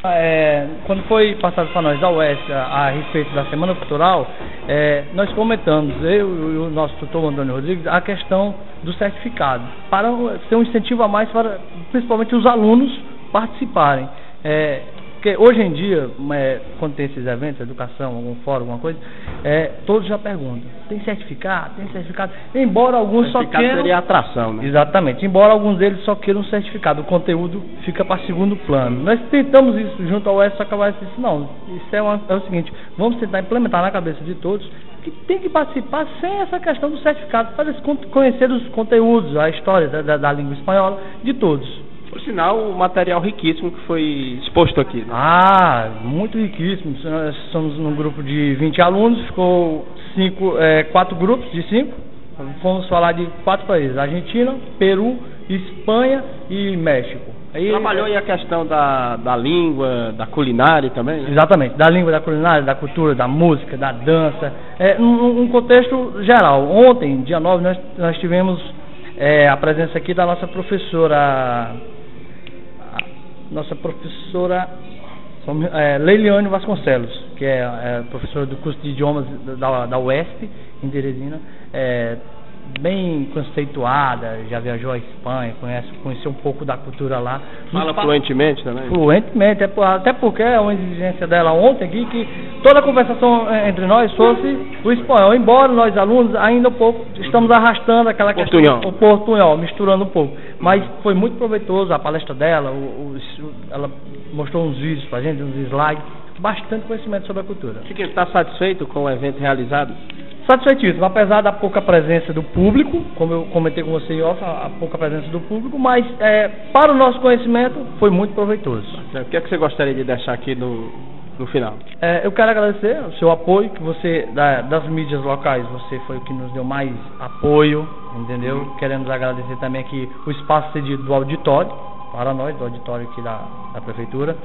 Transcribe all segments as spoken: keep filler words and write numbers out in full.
É, quando foi passado para nós da U E S a, a respeito da Semana Cultural, é, nós comentamos, eu e o nosso tutor Antônio Rodrigues, a questão do certificado, para ser um incentivo a mais para principalmente os alunos participarem. É, porque hoje em dia, é, quando tem esses eventos, educação, algum fórum, alguma coisa, é, todos já perguntam, tem certificado? Tem certificado? Embora alguns só queiram... seria atração, né? Exatamente, embora alguns deles só queiram um certificado, o conteúdo fica para segundo plano. Nós tentamos isso junto ao U E S, só que a U E S disse, não, isso é, uma, é o seguinte, vamos tentar implementar na cabeça de todos que tem que participar sem essa questão do certificado, para eles conhecer os conteúdos, a história da, da, da língua espanhola, de todos. Por sinal, um material riquíssimo que foi exposto aqui, né? Ah, muito riquíssimo. Nós somos num grupo de vinte alunos, ficou cinco, é, quatro grupos de cinco. Fomos falar de quatro países: Argentina, Peru, Espanha e México. Aí, trabalhou aí a questão da, da língua, da culinária também, né? Exatamente, da língua, da culinária, da cultura, da música, da dança, é, um, um contexto geral. Ontem, dia nove, nós, nós tivemos é, a presença aqui da nossa professora, nossa professora é, Leiliane Vasconcelos, que é, é professora do curso de idiomas da, da U E S P, em Teresina, é, bem conceituada, já viajou à Espanha, conhece, conheceu um pouco da cultura lá. Fala fluentemente também? Fluentemente, até porque é uma exigência dela ontem aqui, que toda a conversação entre nós fosse o espanhol, embora nós alunos ainda um pouco estamos arrastando aquela portunhol. questão, o portunhol, misturando um pouco, mas foi muito proveitoso a palestra dela, o, o, ela mostrou uns vídeos pra gente, uns slides, bastante conhecimento sobre a cultura. Você está satisfeito com o evento realizado? Satisfeitíssimo, apesar da pouca presença do público, como eu comentei com você em off, a pouca presença do público, mas é, para o nosso conhecimento foi muito proveitoso. O que é que você gostaria de deixar aqui no, no final? É, eu quero agradecer o seu apoio, que você, da, das mídias locais, você foi o que nos deu mais apoio, entendeu? Uhum. Queremos agradecer também aqui o espaço cedido do auditório, para nós, do auditório aqui da, da Prefeitura.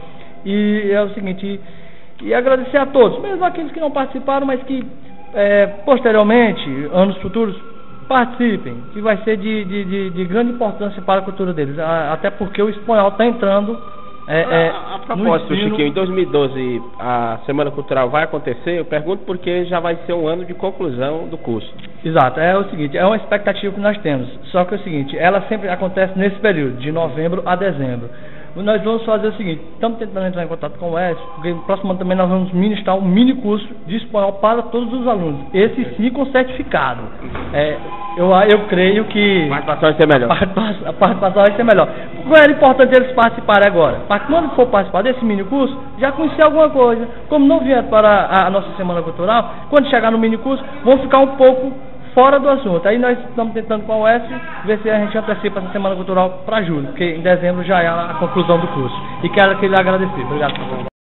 E é o seguinte, e, e agradecer a todos, mesmo aqueles que não participaram, mas que É, posteriormente, anos futuros, participem, que vai ser de, de, de, de grande importância para a cultura deles, até porque o espanhol está entrando. É, é, a, a propósito, Chiquinho, em dois mil e doze a Semana Cultural vai acontecer. Eu pergunto porque já vai ser um ano de conclusão do curso. Exato, é o seguinte, é uma expectativa que nós temos, só que é o seguinte, ela sempre acontece nesse período, de novembro a dezembro. Nós vamos fazer o seguinte, estamos tentando entrar em contato com o U E S, porque no próximo ano também nós vamos ministrar um mini curso de espanhol para todos os alunos, esse sim com certificado. É, eu, eu creio que a participação vai ser melhor. A participação vai ser melhor. Porque era importante eles participarem agora, para quando for participar desse mini curso, já conhecer alguma coisa. Como não vieram para a nossa Semana Cultural, quando chegar no mini curso, vão ficar um pouco fora do assunto. Aí nós estamos tentando com a U E S ver se a gente antecipa essa Semana Cultural para julho, porque em dezembro já é a conclusão do curso. E quero que ele agradecer. Obrigado, por favor.